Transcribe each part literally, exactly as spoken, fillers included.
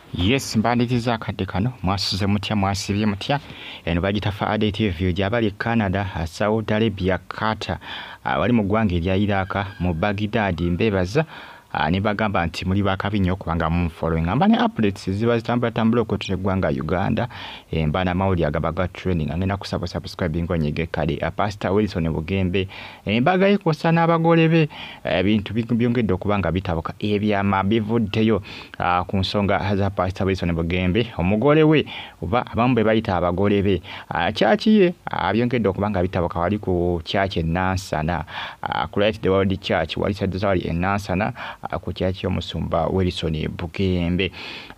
Yes, mbandiriza akadde kano mwasuze mutya mwasibye mutya eno bagita Faade T V gyabali Canada, Saudi Arabia, Qatar, wali mu ggwanga erya Iraq mu Baghdad mbebaza ne bagamba nti muli bakabinyo kubanga mu following amba ne updates ziba zitambula tambula okutule ggwanga Uganda embana mawuli agabaga training angena kusaba subscribe ngonyege kale Pastor Wilson Bugembe embaga ikosa n'abagole be ebintu byongedde okubanga bitabuka ebyama bivuddeyo ku nsonga za Pastor Wilson Bugembe omugole we oba abambe bayita abagole be kyakiye byongedde okubanga bitabuka wali ku church enansana ku Light the World Church wali sadazali enansana ku church y'omusumba Wilson Bugembe.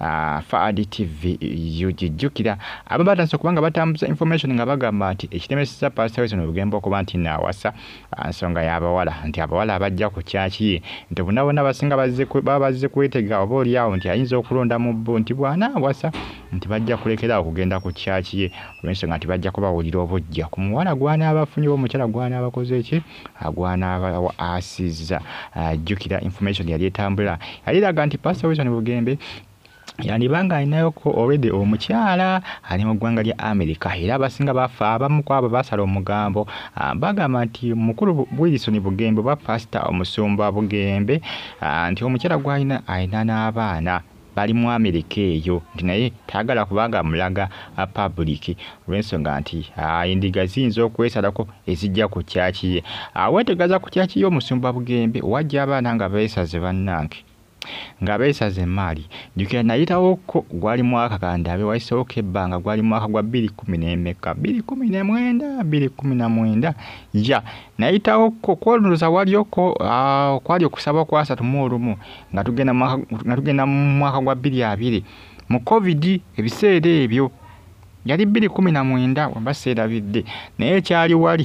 Faade T V yujijukira ababatanso kubanga batambuza information nga bagamba nti ekitemesa Pastor Wilson Bugembe okuba nti nawasa nsonga y'abawala nti abawala abajja ku church ye nti bunabona basinga bazze babazze kwetega oba oli awo nti ayinza okulonda mu bbo nti bwana wasa nti bajja kulekera okugenda ku church ye olw'ensonga nti bajja kubawulira obujja ku muwala gwana abafunye omukyala gwana abakoze eki agwana asiza jjukira information yali etambula yali eraga nti Pastor Wilson Bugembe yani banga inayo ko already omukyala ali mu ggwanga lya America era abasinga bafa abamu kwabo basala omugambo bagamba nti mukulu Wilson Bugembe ba Pastor omusumba Bugembe nti omukyala gwalina ayina n'abaana bali mu America eyo nti naye tagala kubanga mulaga public olw'ensonga nti endiga ziyinza okwesalako ezijja ku kyaki ye awetegaza ku kyaki y'omusumba Bugembe wajja abaana nga beesaze bannange nga beesaze mali jukira nayitawo ko gwali mwaka kandabe waisoke ebbanga gwali mwaka gwa bbiri kkumi n'emeka bbiri kkumi na mwenda bbiri kkumi na mwenda ja nayitawo ko kwoluza walioko kwali okusaba kwa asatu mu olumu nga tugenda nga tugenda mu mwaka gwa bbiri abiri mu covid ebiseera ebyo yali bbiri kkumi na mwenda wambaseera bidde naye kyali wali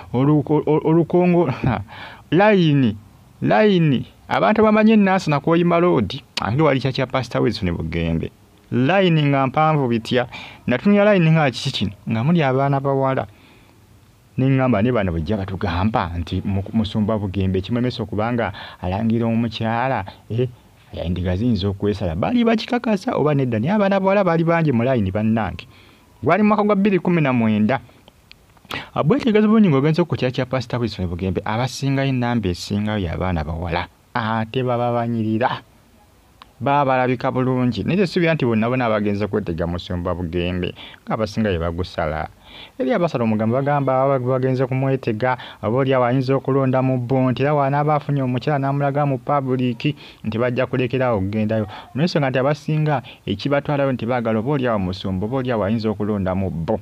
olukongo line line abantu bamanye nasi na koyima road angi wali kya Pastor Wilson Bugembe line nga mpanvu bitya natunya line nga kiki nga muli abaana bawala ningamba ne bana bujja batugamba nti musumba Bugembe kimemeso kubanga alangira omukyala eh yandiga zinzo okwesala bali bakikakasa oba nedda ni abaana bawala bali banje mu line bannange gwali mwaka gwa bbiri kkumi na mwenda abwetegezo bunyingo genzo ku kya Pastor Wilson Bugembe abasinga inamba esinga y'abaana bawala ate baba banyirira baba labika bulungi nite subya nti bonna bona abagenza kwetega musumba Bugembe ngabasinga yebagusala eri abasala omugamba bagamba bagenza kumwetega aboli awayinza okulonda mu bonti era wana abafunye omukyala namulaga mu public nti bajja kulekerawo okugendayo n'ensonga nti abasinga ekibatwalayo nti baagala oboli awo musumba oboli awayinza okulonda mu bo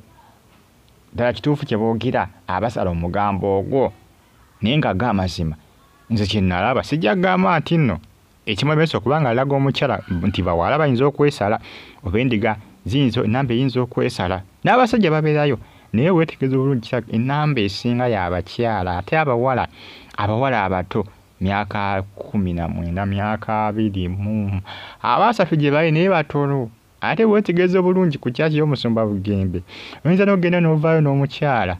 ddala kituufu kye boogera abasala omugambo ogwo naye nga g'amazima nze kye nalaba sijja gamba nti nno ekimwemeso okubanga alaga omukyala nti bawala bayinza okwesala oba endiga ziyinza enamba eyinza okwesala n'abasajja babeerayo naye weetegereza obulungi enamba esinga y'abakyala ate abawala abawala abato myaka kkumi na mwenda myaka abiri mu abasatu gye bali naye batono ate weetegereza obulungi ku kyaki y'omusumba Bugembe oyinza n'ogenda n'ovaayo n'omukyala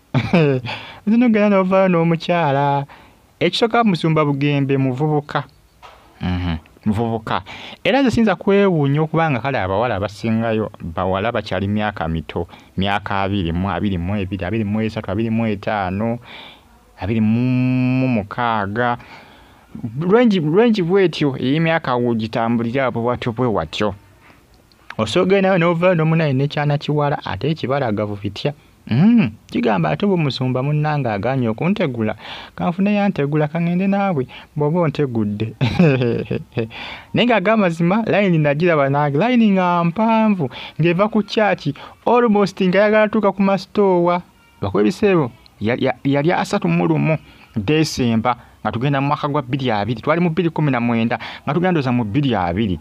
oyinza n'ogenda n'ovaayo n'omukyala ekisooka musumba Bugembe muvubuka mhm muvubuka era zesinza kwewuunya okubanga kale abawala abasingayo bawala bakyali myaka mito myaka abiri mu abiri mu ebiri abiri mu esatu abiri mu etaano abiri mu mukaaga lwengi lwengi bwetyo ey'emyaka wugitambulira abo bwatyo bwe watyo osogenda n'ovaayo n'omunaye n'ekyana kiwala ate ekibalagavu bitya Mm, kigamba ate musumba munnanga aganye okuntegula kanfune yantegula kangende naawe bwoba ontegudde nenga gamazima line nagira banage line nga mpanvu ngeva ku church almost nga yagala tuka ku mastowa bakwebisebo yali asatu mu lumu December nga tugenda mu mwaka gwa bbiri abiri twali mu bbiri kkumi na mwenda nga tugenda ndoza mu bbiri abiri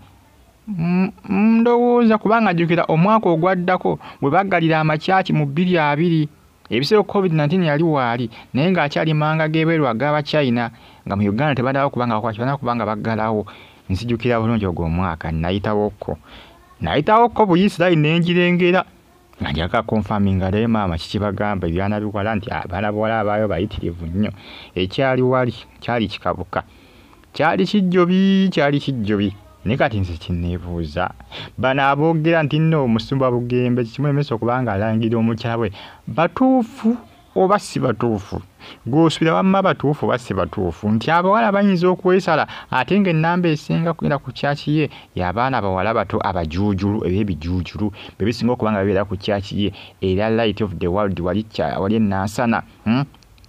ndowooza kubanga jjukira omwaka ogwaddako bwe baggalira amakyaki mu bbiri abiri ebiseera covid nineteen yali waali naye ng'akyali manga g'ebweru agaba China nga mu Uganda tebaddawo kubanga bakwakibana kubanga baggalawo nzijjukira bulungi ogwo omwaka nayitawokko nayitawokko Buyisirayiri n'engirengera nga njagala confirminga leero maama kiki bagamba ebyana biwala nti abaana bawala abaayo bayitirivu nnyo ekyali wali kyali kikabuka kyali kijjobi kyali kijjobi ne kati nze kinneebuuza bano aboogera nti nno Omusumba Bugembe kimwemeso kubanga alangira omukyala we batuufu oba si batuufu gw'osuubira wamma batuufu oba si batuufu nti abawala bayinza okwesala ate ng'ennamba esinga kugenda ku kyaki ye y'abaana abawala bato abajuujulu eb'ebijuujulu be bisinga okuba nga bibeera ku kyaki ye era Light of the World wali wali ennansana hmm?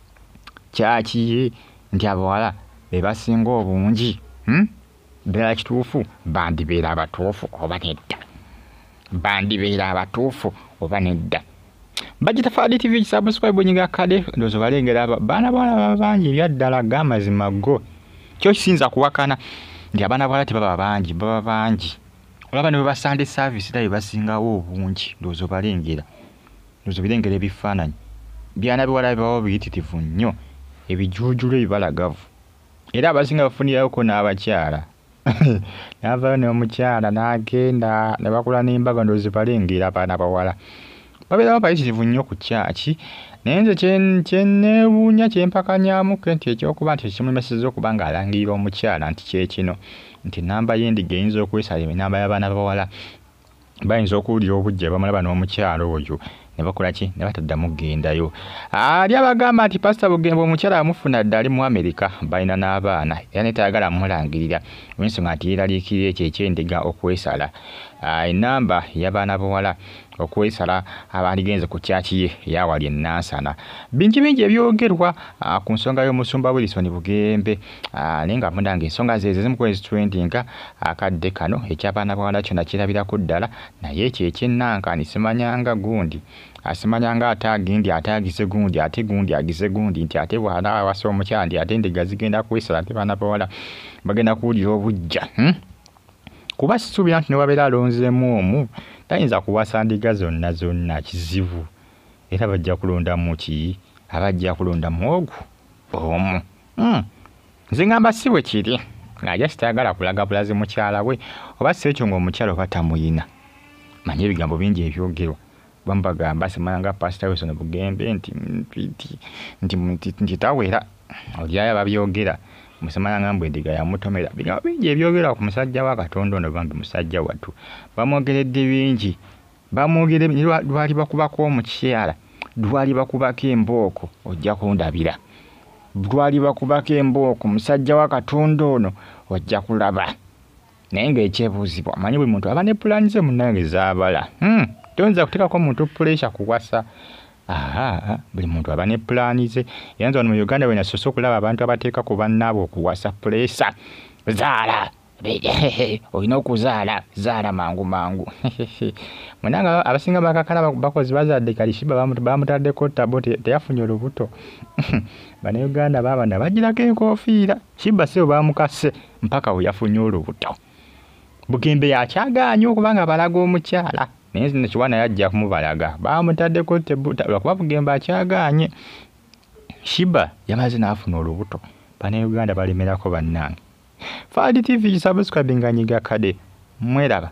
kyaki ye nti abawala be basinga obungi hmm? Beera kituufu bandibeera abatuufu oba nedda bandibeera abatuufu oba nedda Bagita Fadi T V subscribe nyinga kade ndozo balengera bana bana bangi ebyaddala gamazima go kyo kisinza kuwakana ndi abana bala tebaba bangi baba bangi olaba ne ba Sunday service dai basingawo obungi ndozo balengera ndozo bilengera ebifaananyi byana biwala bawo biyititivu nnyo ebijuujulu ebibalagavu era abasinga bafunirayo ko n'abakyala nava ne omukyala n'agenda ne bakula n'embaga ndozo balengera abana bawala babera bayitirivu nnyo ku kyaki naye nze kyenneewuunya kyempakanyamu nti ekyokuba nti ekimwemeseza okuba ng'alangirira omukyala nti kyekino nti namba y'endiga eyinza okwesala enamba y'abaana bawala bayinza okuwulira obujja bamulaba n'omukyala oyo ne bakola ki ne bataddamu gendayo ali abagamba nti Pastor Bugembe omukyala amufuna dda ali mu Amerika balina n'abaana era netayagala mulangirira olw'ensonga nti yeeraliikirira ekyo ekyendiga okwesala enamba y'abaana bawala okwesala abaligenze ku kyaki ye yawali ennansana bingi bingi ebyogerwa ku nsonga y'Omusumba Wilson Bugembe naye nga mundange ensonga ze zimu ku ezitrendinga akadde kano eky'abaana bawala kyonna kirabirako ddala naye ekyo eky'ennankani simanyanga gundi asimanyanga ate agindi ate agize gundi ate gundi agize gundi nti ate bwana awasa omukyala nti ate endiga zigenda kwesala ate baana bawala bagenda kuwulira obujja hmm? Kuba situbira nti ne wabeera alonzeemu omu tayinza kuwasa ndiga zonna zonna kizibu era bajja kulonda mu ki abajja kulonda mwogu omu hmm. Nze ngamba si bwe kiri ng'ajja sitayagala kulaga bulazi mukyala we oba si ekyo ng'omukyala oba tamuyina manye ebigambo bingi ebyogerwa bambagamba simanyanga Pastor Wilson Bugembe nti nti nti nti tawera olyayo babyogera musamanya mbwe ndiga ya mutomera bigambo bingi ebyogera ku musajja wa Katonda ono bambi musajja watu bamwogeredde bingi bamwogere lwali bakubako omukyala lwali bakubako embooko ojja kundabira lwali bakubako embooko musajja wa Katonda ono ojja kulaba naye ng'ekyebuuzibwa amanyi buli muntu aba ne pulaani ze munnange zaabala hmm. Tonza kutekako muntu pressure kuwasa aha buli muntu aba ne pulaani ze yanza wano mu Uganda wena soso kulaba abantu abateeka ku bannaabo okuwasa pressure zaala olina okuzaala zaala mangu mangu mwenanga abasinga bakakala bakozi bazadde kalishiba bamutaddeko tabo teyafunye olubuto bana Uganda babana bagirako enkofiira shiba sebo bamukase mpaka we yafunye olubuto Bugembe yakyagaanye okubanga balaga omukyala naye zino kiwana yajja kumubalaga bamutaddeko tebuta lwakuba Bugembe akyagaanye shiba yamaze n'afuna olubuto bana Uganda balemerako bannange Fadi T V subscribe nganyiga kade mweraba